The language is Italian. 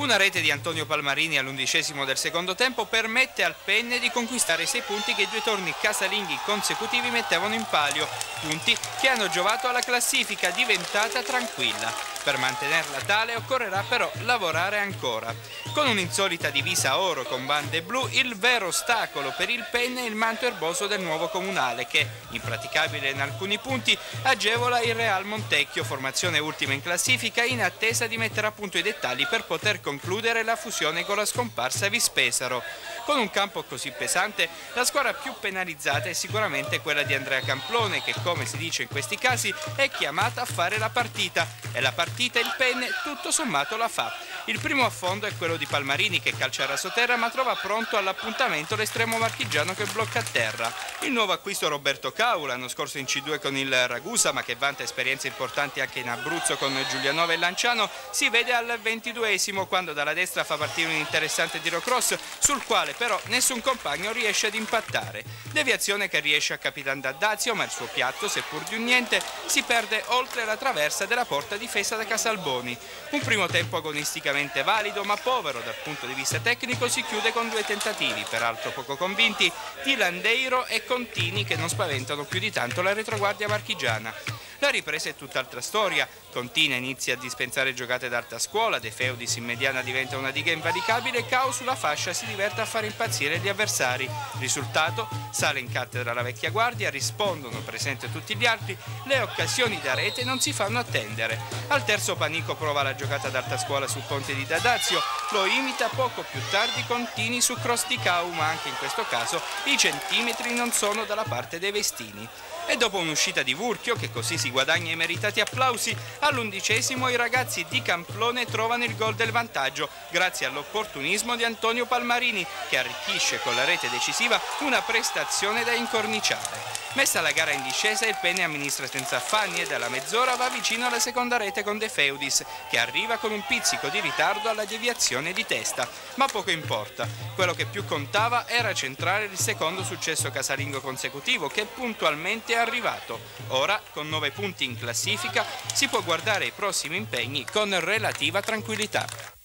Una rete di Antonio Palmarini all'11° del secondo tempo permette al Penne di conquistare i 6 punti che i 2 torni casalinghi consecutivi mettevano in palio, punti che hanno giovato alla classifica diventata tranquilla. Per mantenerla tale occorrerà però lavorare ancora. Con un'insolita divisa oro con bande blu, il vero ostacolo per il Penne è il manto erboso del nuovo comunale che, impraticabile in alcuni punti, agevola il Real Montecchio, formazione ultima in classifica, in attesa di mettere a punto i dettagli per poter concludere la fusione con la scomparsa Vispesaro. Con un campo così pesante, la squadra più penalizzata è sicuramente quella di Andrea Camplone che, come si dice in questi casi, è chiamata a fare la partita e la partita il Penne tutto sommato la fa. Il primo affondo è quello di Palmarini che calcia a rasoterra ma trova pronto all'appuntamento l'estremo marchigiano che blocca a terra. Il nuovo acquisto Roberto Cau, l'anno scorso in C2 con il Ragusa ma che vanta esperienze importanti anche in Abruzzo con Giulianova e Lanciano, si vede al 22° quando dalla destra fa partire un interessante tiro cross sul quale però nessun compagno riesce ad impattare. Deviazione che riesce a Capitan D'Addazio ma il suo piatto, seppur di un niente, si perde oltre la traversa della porta difesa da Casalboni. Un primo tempo agonisticamente valido ma povero dal punto di vista tecnico si chiude con 2 tentativi, peraltro poco convinti, di Landeiro e Contini che non spaventano più di tanto la retroguardia marchigiana. La ripresa è tutt'altra storia. Contina inizia a dispensare giocate d'alta scuola, De Feudis in mediana diventa una diga invalicabile e Cau sulla fascia si diverte a fare impazzire gli avversari. Risultato? Sale in cattedra la vecchia guardia, rispondono presente tutti gli altri, le occasioni da rete non si fanno attendere. Al terzo Panico prova la giocata d'alta scuola sul ponte di D'Addazio, lo imita poco più tardi Contini su cross di Cau, ma anche in questo caso i centimetri non sono dalla parte dei Vestini. E dopo un'uscita di Vurchio, che così si guadagna i meritati applausi, all'11° i ragazzi di Camplone trovano il gol del vantaggio, grazie all'opportunismo di Antonio Palmarini, che arricchisce con la rete decisiva una prestazione da incorniciare. Messa la gara in discesa, il Penne amministra senza affanni e dalla mezz'ora va vicino alla seconda rete con De Feudis, che arriva con un pizzico di ritardo alla deviazione di testa. Ma poco importa, quello che più contava era centrare il secondo successo casalingo consecutivo, che puntualmente è arrivato. Ora, con 9 punti in classifica, si può guardare i prossimi impegni con relativa tranquillità.